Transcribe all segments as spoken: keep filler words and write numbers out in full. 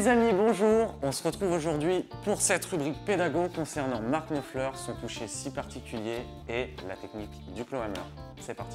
amis, bonjour. On se retrouve aujourd'hui pour cette rubrique pédago concernant Mark Knopfler, son toucher si particulier et la technique du claw hammer. C'est parti.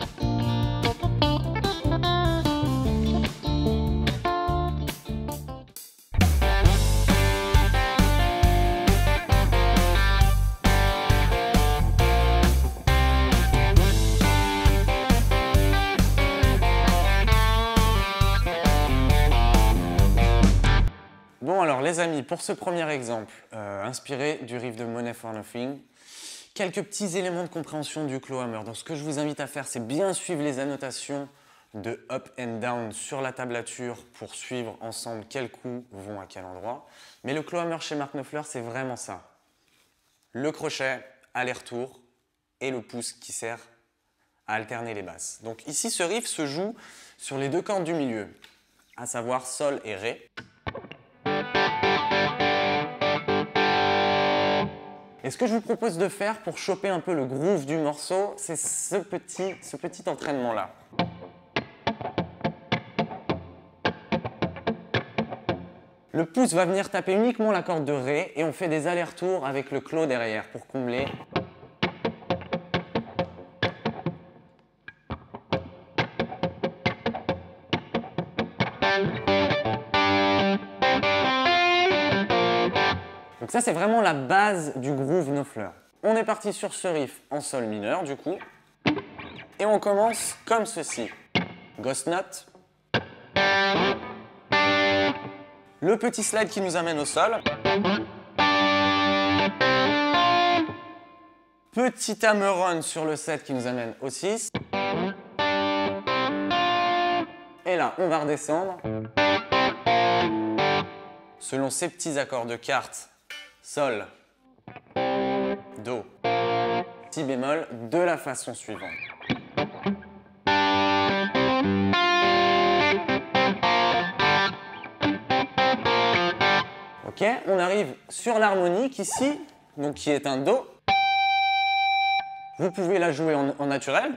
Bon alors les amis, pour ce premier exemple, euh, inspiré du riff de Money for Nothing, quelques petits éléments de compréhension du claw hammer. Donc ce que je vous invite à faire, c'est bien suivre les annotations de up and down sur la tablature pour suivre ensemble quels coups vont à quel endroit. Mais le claw hammer chez Mark Knopfler, c'est vraiment ça. Le crochet, aller-retour, et le pouce qui sert à alterner les basses. Donc ici, ce riff se joue sur les deux cordes du milieu, à savoir sol et ré. Et ce que je vous propose de faire pour choper un peu le groove du morceau, c'est ce petit, ce petit entraînement-là. Le pouce va venir taper uniquement la corde de ré et on fait des allers-retours avec le claw derrière pour combler. Donc ça, c'est vraiment la base du groove Knopfler. On est parti sur ce riff en sol mineur, du coup. Et on commence comme ceci. Ghost note. Le petit slide qui nous amène au sol. Petit hammer-on sur le sept qui nous amène au six. Et là, on va redescendre. Selon ces petits accords de quarte. Sol, Do, Si bémol, de la façon suivante. Ok, on arrive sur l'harmonique ici, donc qui est un Do. Vous pouvez la jouer en, en naturel.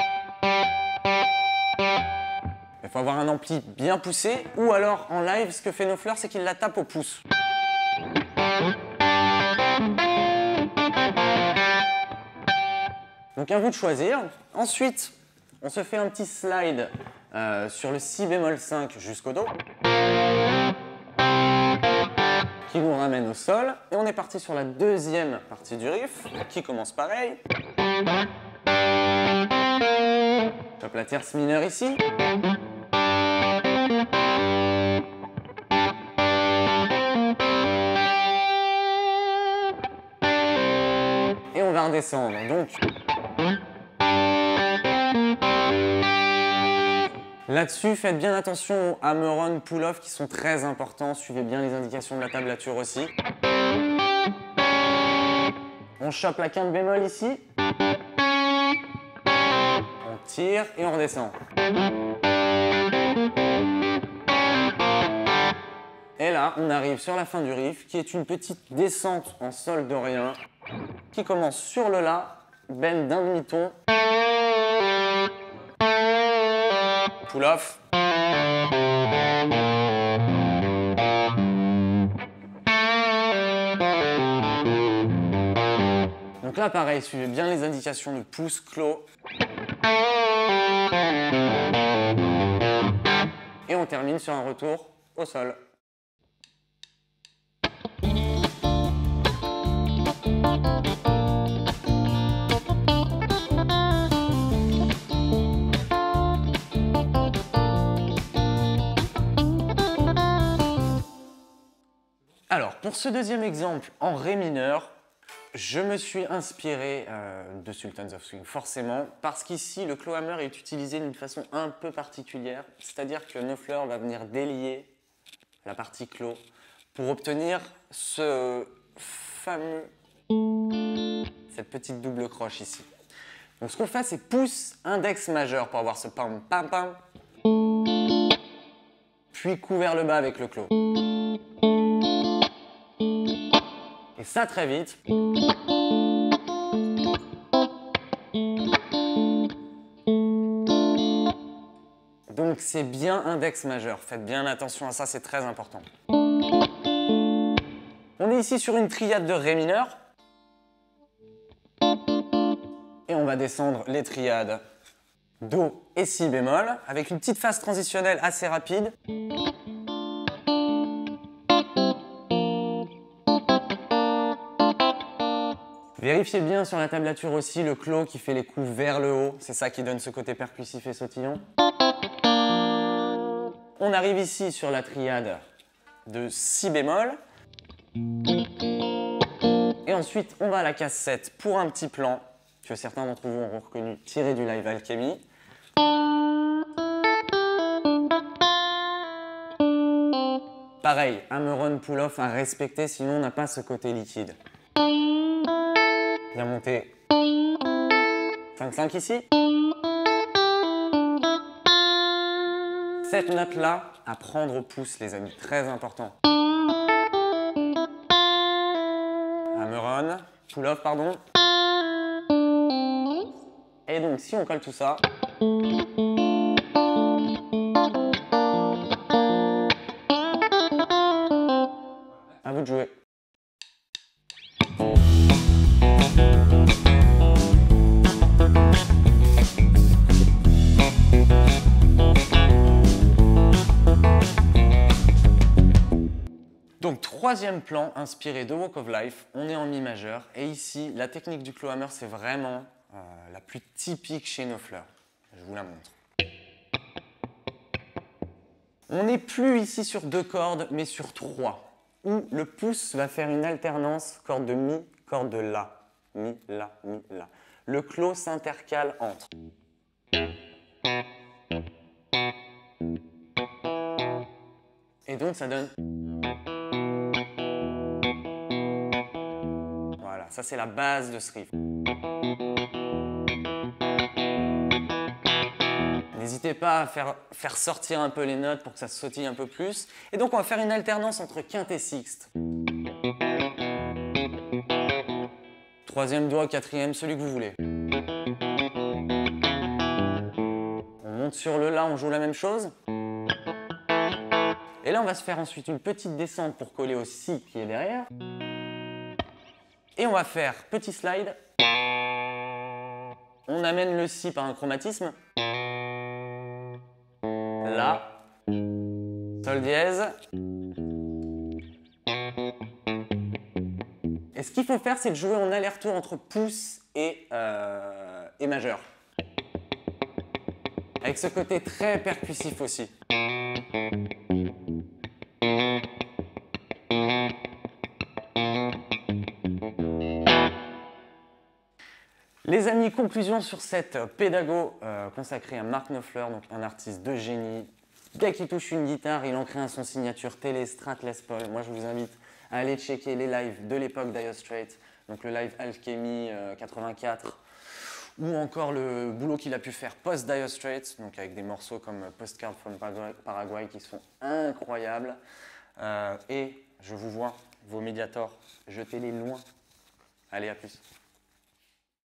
Il faut avoir un ampli bien poussé, ou alors en live, ce que fait Knopfler, c'est qu'il la tape au pouce. Donc à vous de choisir. Ensuite, on se fait un petit slide euh, sur le Si bémol cinq jusqu'au Do, qui nous ramène au sol. Et on est parti sur la deuxième partie du riff, qui commence pareil. Chope la tierce mineure ici. Et on va redescendre. Donc, là-dessus, faites bien attention aux hammer-on, pull-off qui sont très importants. Suivez bien les indications de la tablature aussi. On chope la quinte bémol ici. On tire et on redescend. Et là, on arrive sur la fin du riff, qui est une petite descente en sol dorien, qui commence sur le La, bend d'un demi-ton. Pull-off. Donc là, pareil, suivez bien les indications de pouce, claw. Et on termine sur un retour au sol. Alors, pour ce deuxième exemple en Ré mineur, je me suis inspiré euh, de Sultans of Swing, forcément, parce qu'ici, le claw hammer est utilisé d'une façon un peu particulière, c'est-à-dire que Knopfler va venir délier la partie claw pour obtenir ce fameux, cette petite double croche ici. Donc, ce qu'on fait, c'est pouce index majeur pour avoir ce pam pam pam, puis coup vers le bas avec le claw. Et ça très vite. Donc c'est bien index majeur. Faites bien attention à ça, c'est très important. ici sur une triade de Ré mineur. Et on va descendre les triades Do et Si bémol, avec une petite phase transitionnelle assez rapide. Vérifiez bien sur la tablature aussi le clos qui fait les coups vers le haut, c'est ça qui donne ce côté percussif et sautillant. On arrive ici sur la triade de Si bémol. Et ensuite, on va à la case sept pour un petit plan que certains d'entre vous auront reconnu tiré du live Alchemy. Pareil, hammer-on, pull-off à respecter, sinon on n'a pas ce côté liquide. Bien monté. cinq cinq ici. Cette note-là, à prendre au pouce, les amis, très important. Hammer-on, pull-off, pardon. Et donc, si on colle tout ça, à vous de jouer. Donc, troisième plan inspiré de Walk of Life, on est en Mi majeur. Et ici, la technique du clawhammer, c'est vraiment euh, la plus typique chez Knopfler. Je vous la montre. On n'est plus ici sur deux cordes, mais sur trois, où le pouce va faire une alternance corde de Mi, corde de La. Mi, La, Mi, La. Le claw s'intercale entre. Et donc, ça donne... Voilà, ça c'est la base de ce riff. N'hésitez pas à faire, faire sortir un peu les notes pour que ça sautille un peu plus. Et donc on va faire une alternance entre quinte et sixte. Troisième doigt, quatrième, celui que vous voulez. On monte sur le La, on joue la même chose. Et là on va se faire ensuite une petite descente pour coller au Si qui est derrière. Et on va faire petit slide. On amène le Si par un chromatisme. La, Sol dièse. Et ce qu'il faut faire, c'est de jouer en aller-retour entre pouce et, euh, et majeur. Avec ce côté très percussif aussi. Les amis, conclusion sur cette pédago euh, consacrée à Mark Knopfler, donc un artiste de génie. Dès qu'il touche une guitare, il en crée un son signature télé, Strat, Les Paul. Moi, je vous invite à aller checker les lives de l'époque d'Dire Straits, donc le live Alchemy euh, quatre-vingt-quatre, ou encore le boulot qu'il a pu faire post-Dire Straits, donc avec des morceaux comme Postcard from Paraguay qui sont incroyables. Euh, et je vous vois, vos Mediator, jetez-les loin. Allez, à plus.